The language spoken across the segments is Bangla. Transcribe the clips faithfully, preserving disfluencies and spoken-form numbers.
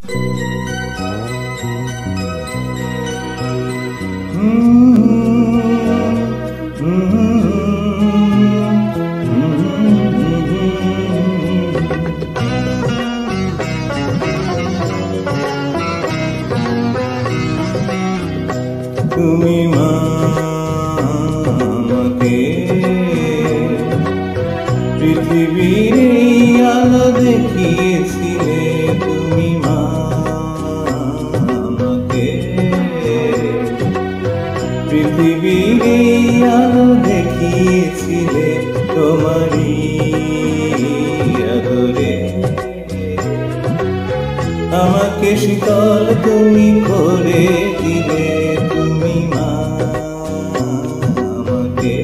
তুমি মা আমাকে পৃথিবীর আলো দেখিয়েছিলে, তুমি মা আমাকে পৃথিবীর আলো দেখিয়েছিলে, তোমারই আদরে আমাকে শীতল তুমি করে দিলে, তুমি মা আমাকে।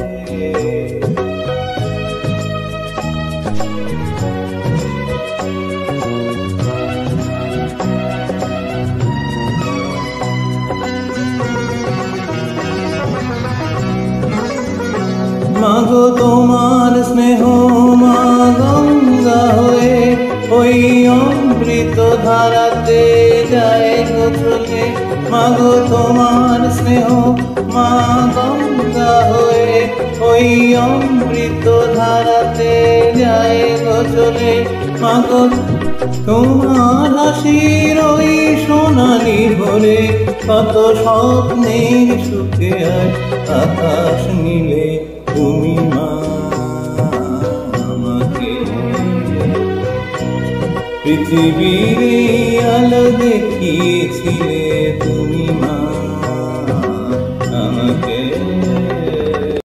মাগো তোমার স্নেহ মা গঙ্গা হয়ে ওই অমৃত ধারাতে যায় গোছলে, মাগো তোমার স্নেহ মা গঙ্গা হয়ে ওই অমৃত ধারাতে যায় গোছলে, মাগো তোমার হাসির ওই সোনালি ভরে কত স্বপ্নের সুখে আজ আকাশ নীলে, তুমি মা আমাকে পৃথিবীর আলো দেখিয়েছিলে, তুমি মা।